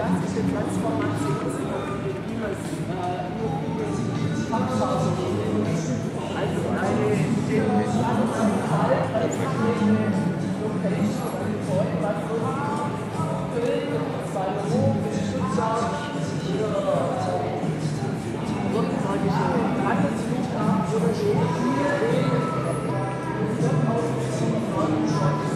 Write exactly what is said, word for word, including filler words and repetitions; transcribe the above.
klassische Transformationstheorie, wie man es nur Fachschauen nennt. Also eine determinierten Fall, als eine Location, ein Gebäude, was so Köln, zwei Rom, Stuttgart oder württembergische Landesflughafen oder so.